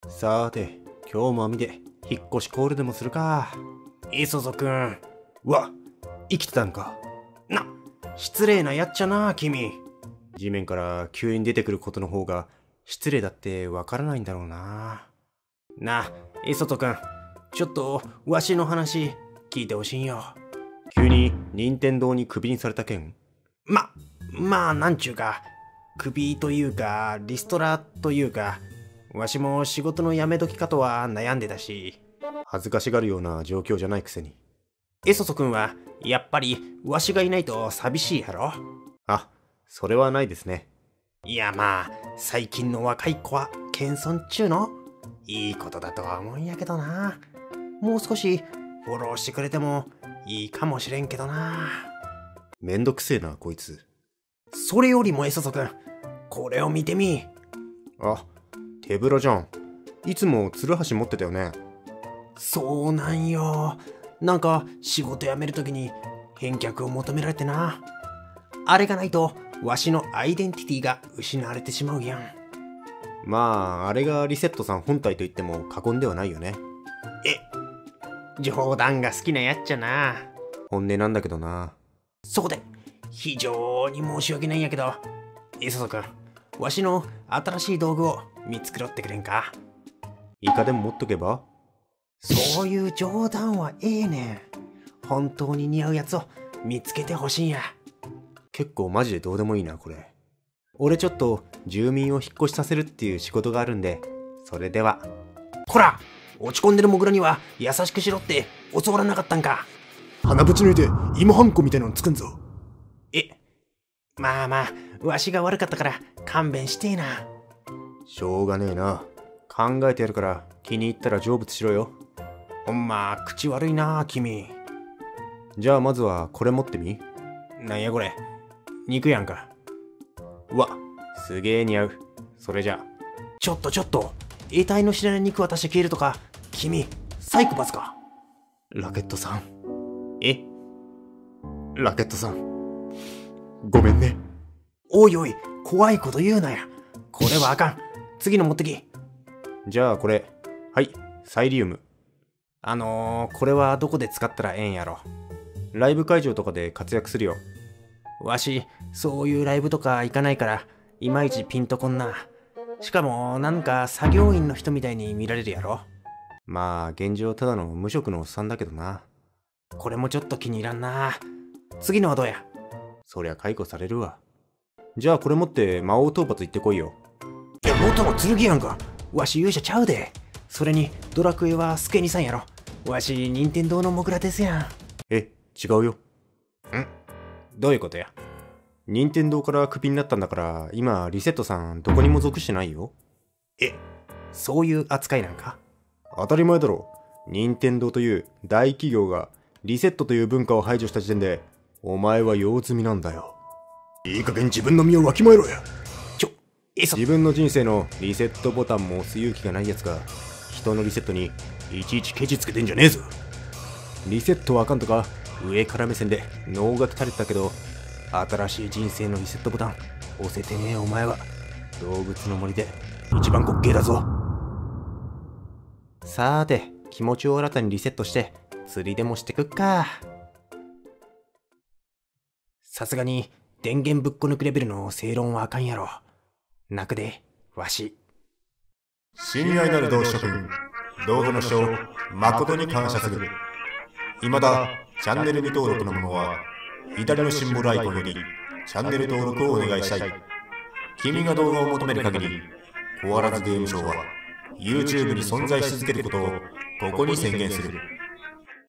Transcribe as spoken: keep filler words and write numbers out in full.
さーて、今日も網で引っ越しコールでもするか。磯野くん。うわ、生きてたんか。な、失礼なやっちゃな、君。地面から急に出てくることの方が失礼だってわからないんだろうな。なあ、磯野くん。ちょっと、わしの話、聞いてほしいんよ。急に任天堂にクビにされた件？ま、まあ、なんちゅうか、クビというか、リストラというか、わしも仕事の辞め時かとは悩んでたし、恥ずかしがるような状況じゃないくせに。エソソ君は、やっぱり、わしがいないと寂しいやろ？あ、それはないですね。いやまあ、最近の若い子は、謙遜っちゅうの？いいことだとは思うんやけどな。もう少し、フォローしてくれても、いいかもしれんけどな。めんどくせえな、こいつ。それよりもエソソ君、これを見てみ。あ、手ぶらじゃん。いつもツルハシ持ってたよね。そうなんよ。なんか仕事辞めるときに返却を求められてな。あれがないとわしのアイデンティティが失われてしまうやん。まあ、あれがリセットさん本体と言っても過言ではないよね。え、冗談が好きなやっちゃな。本音なんだけどな。そこで、非常に申し訳ないんやけど、磯野くん、わしの新しい道具を見繕ってくれんか？イカでも持っとけば？そういう冗談はええねん。本当に似合うやつを見つけてほしいんや。結構マジでどうでもいいな、これ。俺ちょっと住民を引っ越しさせるっていう仕事があるんで、それでは。こら！落ち込んでるモグラには優しくしろって教わらなかったんか？ 鼻ぶち抜いて芋ハンコみたいなの作んぞ。 え、まあまあ、わしが悪かったから勘弁してえな。しょうがねえな。考えてやるから気に入ったら成仏しろよ。ほんま、口悪いな、君。じゃあまずはこれ持ってみ。なんやこれ。肉やんか。うわ、すげえ似合う。それじゃ。ちょっとちょっと。得体の知らない肉渡して消えるとか、君、サイコパスか？ラケットさん。え？ラケットさん。 ごめんね。 おいおい、怖いこと言うなや。これはあかん。次の持ってき。じゃあこれ。はい、サイリウム。あのー、これはどこで使ったらええんやろ。ライブ会場とかで活躍するよ。わし、そういうライブとか行かないから、いまいちピンとこんな。しかも、なんか作業員の人みたいに見られるやろ。まあ、現状ただの無職のおっさんだけどな。これもちょっと気に入らんな。次のはどうや？そりゃ解雇されるわ。じゃあこれ持って魔王討伐行ってこいよ。いや、元の剣やんか。わし勇者ちゃうで。それに、ドラクエはスケニさんやろ。わし、任天堂のモグラですやん。え、違うよ。ん？どういうことや？任天堂からクビになったんだから、今、リセットさんどこにも属してないよ。え、そういう扱いなんか？当たり前だろ。任天堂という大企業がリセットという文化を排除した時点で、お前は用済みなんだよ。 いい加減自分の身をわきまえろや。 ちょ、えそ。自分の人生のリセットボタンも押す勇気がないやつが、人のリセットにいちいちケチつけてんじゃねえぞ。リセットはあかんとか、上から目線で能が垂れてたけど、新しい人生のリセットボタン押せてねえお前は動物の森で一番滑稽だぞ。さーて、気持ちを新たにリセットして釣りでもしてくっか。さすがに電源ぶっこ抜くレベルの正論はあかんやろ。泣くでわし。 親愛なる同志諸君、動画の視聴誠に感謝する。未だチャンネル未登録の者は左のシンボルアイコンよりチャンネル登録をお願いしたい。君が動画を求める限り、コアラズゲームショウは YouTube に存在し続けることをここに宣言する。